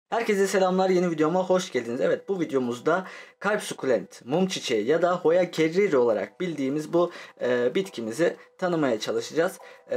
Herkese selamlar, yeni videoma hoş geldiniz. Evet, bu videomuzda kalp sukulent, mum çiçeği ya da Hoya kerriri olarak bildiğimiz bu bitkimizi tanımaya çalışacağız.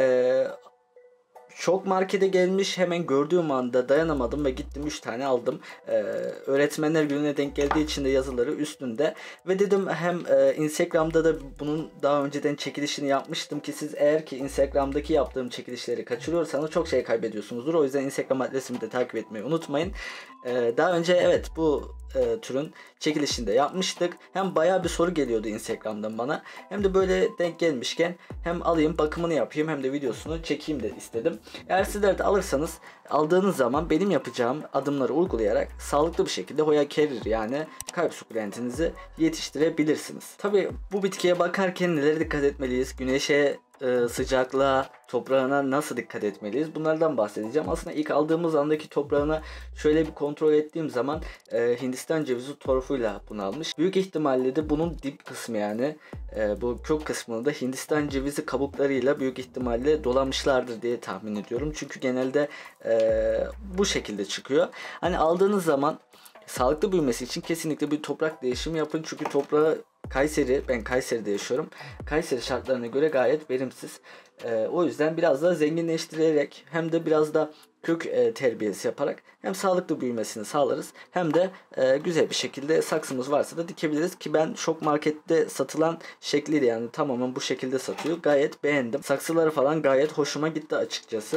Çok markete gelmiş, hemen gördüğüm anda dayanamadım ve gittim 3 tane aldım. Öğretmenler gününe denk geldiği için de yazıları üstünde. Ve dedim hem Instagram'da da bunun daha önceden çekilişini yapmıştım ki siz eğer ki Instagram'daki yaptığım çekilişleri kaçırıyorsanız çok şey kaybediyorsunuzdur. O yüzden Instagram adresimi de takip etmeyi unutmayın. Daha önce evet bu türün çekilişini de yapmıştık. Hem bayağı bir soru geliyordu Instagram'dan bana. Hem de böyle denk gelmişken hem alayım, bakımını yapayım, hem de videosunu çekeyim de istedim. Eğer sizler de alırsanız, aldığınız zaman benim yapacağım adımları uygulayarak sağlıklı bir şekilde Hoya kerriri yani kalp sukulentinizi yetiştirebilirsiniz. Tabi bu bitkiye bakarken nelere dikkat etmeliyiz? Güneşe, sıcaklığa, toprağına nasıl dikkat etmeliyiz? Bunlardan bahsedeceğim. Aslında ilk aldığımız andaki toprağına şöyle bir kontrol ettiğim zaman Hindistan cevizi torfuyla bunu almış. Büyük ihtimalle de bunun dip kısmı yani bu kök kısmını da Hindistan cevizi kabuklarıyla büyük ihtimalle dolamışlardır diye tahmin ediyorum. Çünkü genelde bu şekilde çıkıyor. Hani aldığınız zaman sağlıklı büyümesi için kesinlikle bir toprak değişimi yapın. Çünkü toprağı ben Kayseri'de yaşıyorum. Kayseri şartlarına göre gayet verimsiz. O yüzden biraz da zenginleştirerek hem de biraz da kök terbiyesi yaparak hem sağlıklı büyümesini sağlarız hem de güzel bir şekilde saksımız varsa da dikebiliriz ki ben Şok Market'te satılan şekliyle yani tamamen bu şekilde satıyor. Gayet beğendim. Saksıları falan gayet hoşuma gitti açıkçası.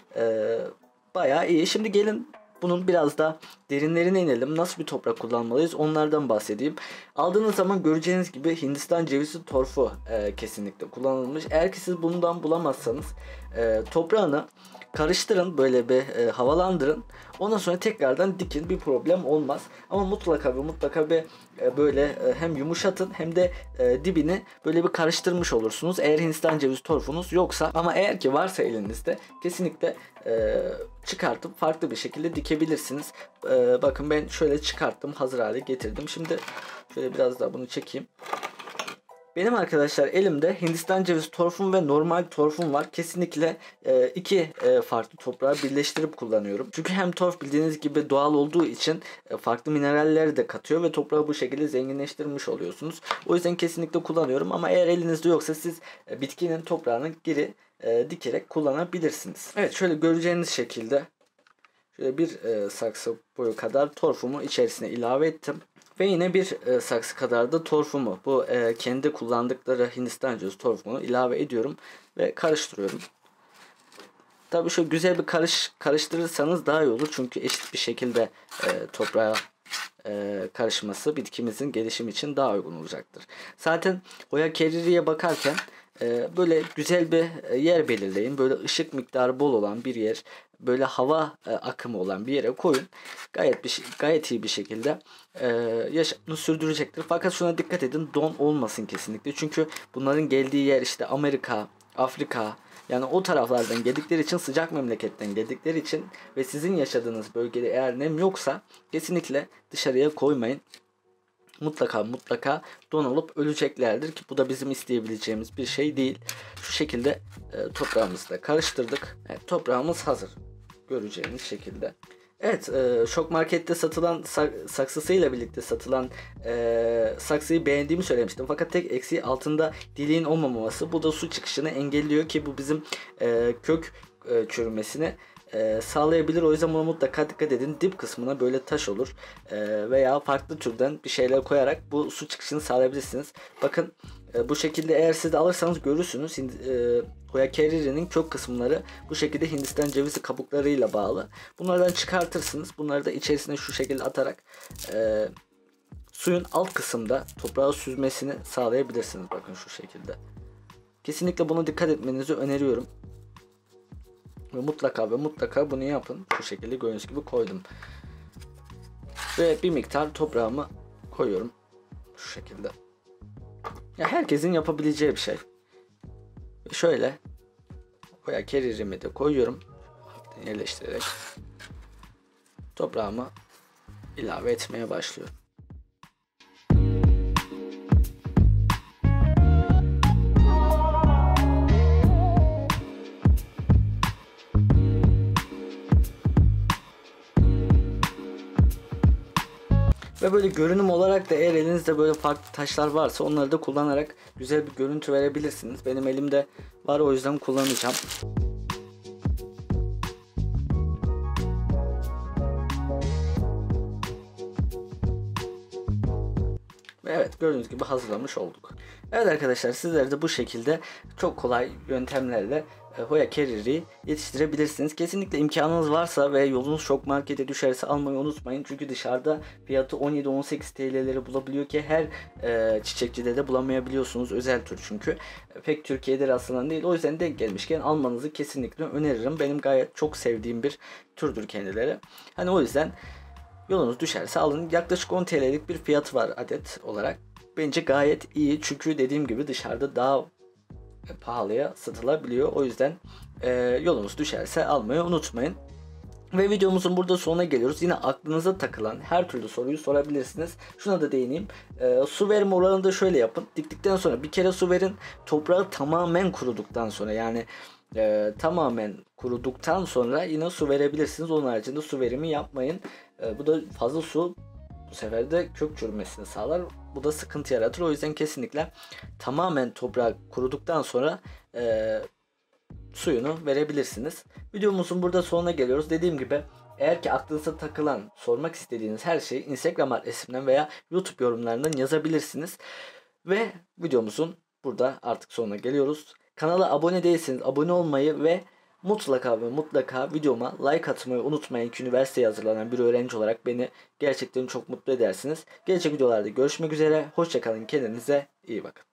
Bayağı iyi. Şimdi gelin bunun biraz da derinlerine inelim. Nasıl bir toprak kullanmalıyız? Onlardan bahsedeyim. Aldığınız zaman göreceğiniz gibi Hindistan cevizi torfu kesinlikle kullanılmış. Eğer ki siz bundan bulamazsanız toprağını karıştırın, böyle bir havalandırın. Ondan sonra tekrardan dikin, bir problem olmaz. Ama mutlaka bir böyle hem yumuşatın hem de dibini böyle bir karıştırmış olursunuz. Eğer Hindistan cevizi torfunuz yoksa, ama eğer ki varsa elinizde kesinlikle çıkartıp farklı bir şekilde dikebilirsiniz. Bakın ben şöyle çıkarttım, hazır hale getirdim. Şimdi şöyle biraz daha bunu çekeyim. Benim arkadaşlar elimde Hindistan cevizi torfum ve normal torfum var. Kesinlikle iki farklı toprağı birleştirip kullanıyorum. Çünkü hem torf bildiğiniz gibi doğal olduğu için farklı mineralleri de katıyor ve toprağı bu şekilde zenginleştirmiş oluyorsunuz. O yüzden kesinlikle kullanıyorum, ama eğer elinizde yoksa siz bitkinin toprağını geri dikerek kullanabilirsiniz. Evet, şöyle göreceğiniz şekilde şöyle bir saksı boyu kadar torfumu içerisine ilave ettim. Ve yine bir saksı kadar da torfumu, bu kendi kullandıkları Hindistan cevizi torfunu ilave ediyorum ve karıştırıyorum. Tabii şu güzel bir karıştırırsanız daha iyi olur. Çünkü eşit bir şekilde toprağa karışması bitkimizin gelişimi için daha uygun olacaktır. Zaten Hoya kerririye bakarken böyle güzel bir yer belirleyin. Böyle ışık miktarı bol olan bir yer, böyle hava akımı olan bir yere koyun. Gayet iyi bir şekilde yaşamını sürdürecektir. Fakat şuna dikkat edin, don olmasın kesinlikle. Çünkü bunların geldiği yer işte Amerika, Afrika, yani o taraflardan geldikleri için, sıcak memleketten geldikleri için ve sizin yaşadığınız bölgede eğer nem yoksa kesinlikle dışarıya koymayın. Mutlaka don olup öleceklerdir ki bu da bizim isteyebileceğimiz bir şey değil. Şu şekilde toprağımızı da karıştırdık. Evet, toprağımız hazır. Göreceğiniz şekilde. Evet, Şok Market'te satılan saksısıyla birlikte satılan saksıyı beğendiğimi söylemiştim. Fakat tek eksiği altında deliğin olmaması. Bu da su çıkışını engelliyor ki bu bizim kök çürümesini sağlayabilir. O yüzden buna mutlaka dikkat edin. Dip kısmına böyle taş olur veya farklı türden bir şeyler koyarak bu su çıkışını sağlayabilirsiniz. Bakın bu şekilde eğer siz de alırsanız görürsünüz. Hoya kerriri'nin kök kısımları bu şekilde Hindistan cevizi kabuklarıyla bağlı. Bunlardan çıkartırsınız. Bunları da içerisine şu şekilde atarak suyun alt kısımda toprağı süzmesini sağlayabilirsiniz. Bakın şu şekilde. Kesinlikle buna dikkat etmenizi öneriyorum. Ve mutlaka bunu yapın. Şu şekilde gördüğünüz gibi koydum. Ve bir miktar toprağımı koyuyorum. Şu şekilde. Ya herkesin yapabileceği bir şey. Ve şöyle Hoya kerririmi de koyuyorum. Yerleştirerek toprağımı ilave etmeye başlıyorum. Ve böyle görünüm olarak da eğer elinizde böyle farklı taşlar varsa onları da kullanarak güzel bir görüntü verebilirsiniz. Benim elimde var, o yüzden kullanacağım. Evet, gördüğünüz gibi hazırlamış olduk. Evet arkadaşlar, sizler de bu şekilde çok kolay yöntemlerle Hoya Carrier'i yetiştirebilirsiniz. Kesinlikle imkanınız varsa ve yolunuz çok markete düşerse almayı unutmayın. Çünkü dışarıda fiyatı 17-18 TL'leri bulabiliyor ki her çiçekçide de bulamayabiliyorsunuz. Özel tür çünkü. Pek Türkiye'de rastlanan değil. O yüzden denk gelmişken almanızı kesinlikle öneririm. Benim gayet çok sevdiğim bir türdür kendileri. Hani o yüzden yolunuz düşerse alın. Yaklaşık 10 TL'lik bir fiyatı var adet olarak. Bence gayet iyi. Çünkü dediğim gibi dışarıda daha pahalıya satılabiliyor. O yüzden yolunuz düşerse almayı unutmayın. Ve videomuzun burada sonuna geliyoruz. Yine aklınıza takılan her türlü soruyu sorabilirsiniz. Şuna da değineyim. Su verme oranını da şöyle yapın. Diktikten sonra bir kere su verin. Toprağı tamamen kuruduktan sonra, yani tamamen kuruduktan sonra yine su verebilirsiniz. Onun haricinde su verimi yapmayın. Bu da fazla su bu sefer de kök çürümesini sağlar. Bu da sıkıntı yaratır. O yüzden kesinlikle tamamen toprağı kuruduktan sonra suyunu verebilirsiniz. Videomuzun burada sonuna geliyoruz. Dediğim gibi eğer ki aklınıza takılan, sormak istediğiniz her şeyi Instagram adresimden veya YouTube yorumlarından yazabilirsiniz. Ve videomuzun burada artık sonuna geliyoruz. Kanala abone değilseniz abone olmayı ve mutlaka ve mutlaka videoma like atmayı unutmayın ki üniversiteye hazırlanan bir öğrenci olarak beni gerçekten çok mutlu edersiniz. Gelecek videolarda görüşmek üzere. Hoşça kalın. Kendinize iyi bakın.